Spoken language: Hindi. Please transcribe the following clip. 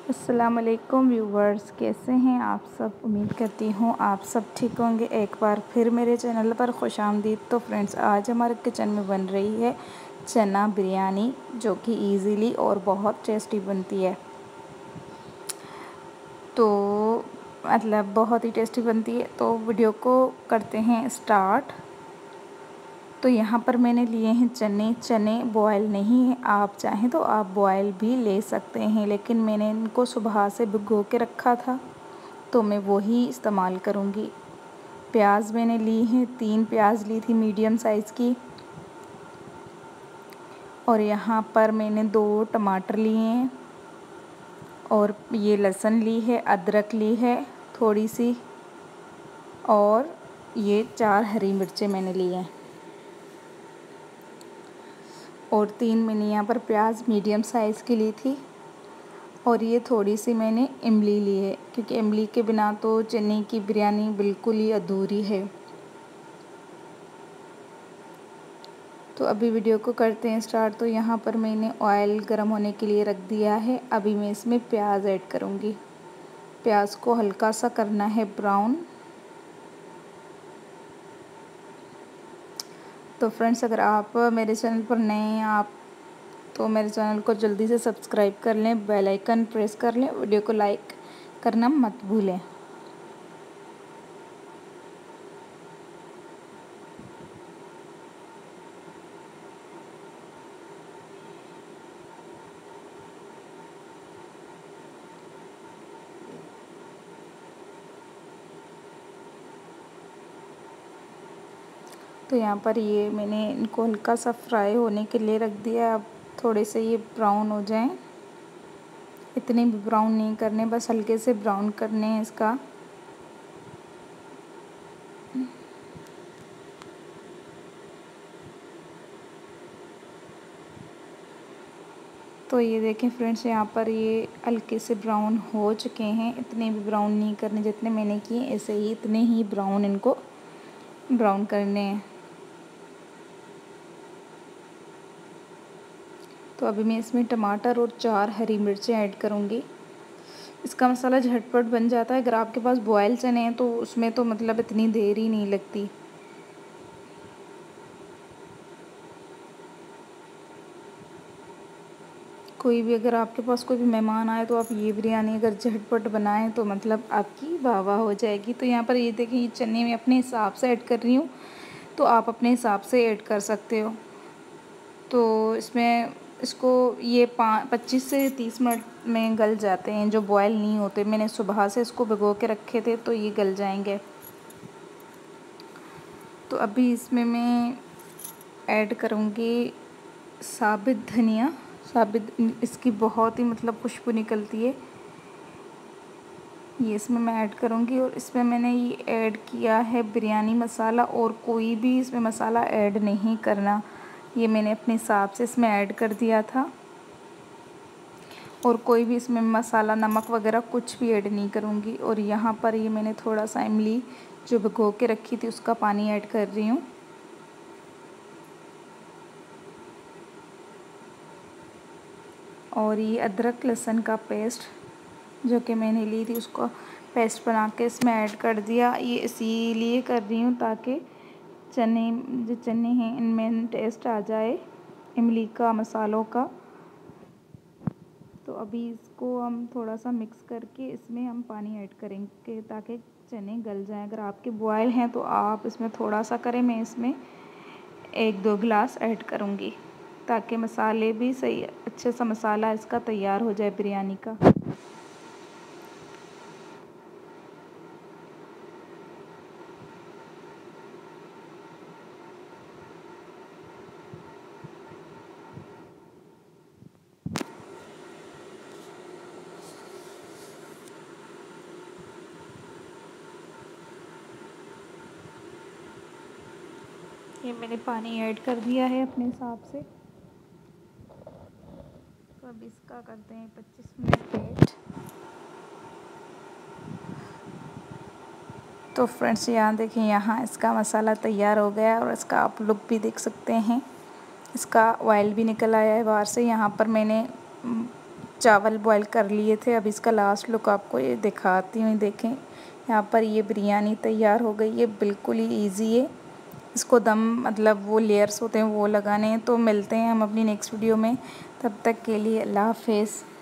अस्सलाम वालेकुम व्यूवर्स, कैसे हैं आप सब। उम्मीद करती हूँ आप सब ठीक होंगे। एक बार फिर मेरे चैनल पर खुशामदीद। तो फ्रेंड्स, आज हमारे किचन में बन रही है चना बिरयानी, जो कि इजीली और बहुत टेस्टी बनती है। तो मतलब बहुत ही टेस्टी बनती है। तो वीडियो को करते हैं स्टार्ट। तो यहाँ पर मैंने लिए हैं चने बॉयल नहीं है, आप चाहें तो आप बॉयल भी ले सकते हैं, लेकिन मैंने इनको सुबह से भिगो के रखा था तो मैं वही इस्तेमाल करूँगी। प्याज मैंने ली हैं, 3 प्याज ली थी मीडियम साइज़ की। और यहाँ पर मैंने 2 टमाटर लिए हैं, और ये लहसुन ली है, अदरक ली है थोड़ी सी, और ये 4 हरी मिर्चें मैंने ली हैं। और 3 मैंने यहाँ पर प्याज मीडियम साइज़ की ली थी। और ये थोड़ी सी मैंने इमली ली है, क्योंकि इमली के बिना तो चने की बिरयानी बिल्कुल ही अधूरी है। तो अभी वीडियो को करते हैं स्टार्ट। तो यहाँ पर मैंने ऑयल गर्म होने के लिए रख दिया है। अभी मैं इसमें प्याज ऐड करूँगी। प्याज को हल्का सा करना है ब्राउन। तो फ्रेंड्स, अगर आप मेरे चैनल पर नए हैं आप तो मेरे चैनल को जल्दी से सब्सक्राइब कर लें, बेल आइकन प्रेस कर लें, वीडियो को लाइक करना मत भूलें। तो यहाँ पर ये मैंने इनको हल्का सा फ्राई होने के लिए रख दिया। अब थोड़े से ये ब्राउन हो जाएं, इतने भी ब्राउन नहीं करने, बस हल्के से ब्राउन करने हैं इसका। तो ये देखें फ्रेंड्स, यहाँ पर ये हल्के से ब्राउन हो चुके हैं। इतने भी ब्राउन नहीं करने, जितने मैंने किए ऐसे ही इतने ही ब्राउन इनको ब्राउन करने हैं। तो अभी मैं इसमें टमाटर और 4 हरी मिर्चें ऐड करूँगी। इसका मसाला झटपट बन जाता है। अगर आपके पास बॉयल चने हैं तो उसमें तो मतलब इतनी देर ही नहीं लगती। कोई भी अगर आपके पास कोई भी मेहमान आए तो आप ये बिरयानी अगर झटपट बनाएं तो मतलब आपकी वाह वाह हो जाएगी। तो यहाँ पर ये देखें, ये चने मैं अपने हिसाब से ऐड कर रही हूँ, तो आप अपने हिसाब से ऐड कर सकते हो। तो इसमें इसको ये 25 से 30 मिनट में गल जाते हैं, जो बॉयल नहीं होते। मैंने सुबह से इसको भिगो के रखे थे तो ये गल जाएंगे। तो अभी इसमें मैं ऐड करूँगी साबित धनिया। इसकी बहुत ही मतलब खुशबू निकलती है। ये इसमें मैं ऐड करूँगी। और इसमें मैंने ये ऐड किया है बिरयानी मसाला, और कोई भी इसमें मसाला ऐड नहीं करना। ये मैंने अपने हिसाब से इसमें ऐड कर दिया था, और कोई भी इसमें मसाला नमक वगैरह कुछ भी ऐड नहीं करूँगी। और यहाँ पर ये मैंने थोड़ा सा इमली जो भिगो के रखी थी उसका पानी ऐड कर रही हूँ। और ये अदरक लहसुन का पेस्ट जो कि मैंने ली थी उसको पेस्ट बना के इसमें ऐड कर दिया। ये इसीलिए कर रही हूँ ताकि जो चने हैं इनमें टेस्ट आ जाए इमली का, मसालों का। तो अभी इसको हम थोड़ा सा मिक्स करके इसमें हम पानी ऐड करेंगे ताकि चने गल जाएं। अगर आपके बॉयल हैं तो आप इसमें थोड़ा सा करें, मैं इसमें 1-2 गिलास ऐड करूँगी ताकि मसाले भी सही अच्छे सा मसाला इसका तैयार हो जाए बिरयानी का। ये मैंने पानी ऐड कर दिया है अपने हिसाब से। तो अब इसका करते हैं 25 मिनट वेट। तो फ्रेंड्स, यहाँ देखें, यहाँ इसका मसाला तैयार हो गया और इसका आप लुक भी देख सकते हैं। इसका ऑयल भी निकल आया है बाहर से। यहाँ पर मैंने चावल बॉईल कर लिए थे। अब इसका लास्ट लुक आपको ये दिखाती हूँ। देखें यहाँ पर ये बिरयानी तैयार हो गई है। बिल्कुल ही ईजी है। इसको दम मतलब वो लेयर्स होते हैं वो लगाने हैं। तो मिलते हैं हम अपनी नेक्स्ट वीडियो में। तब तक के लिए अल्लाह हाफ़िज़।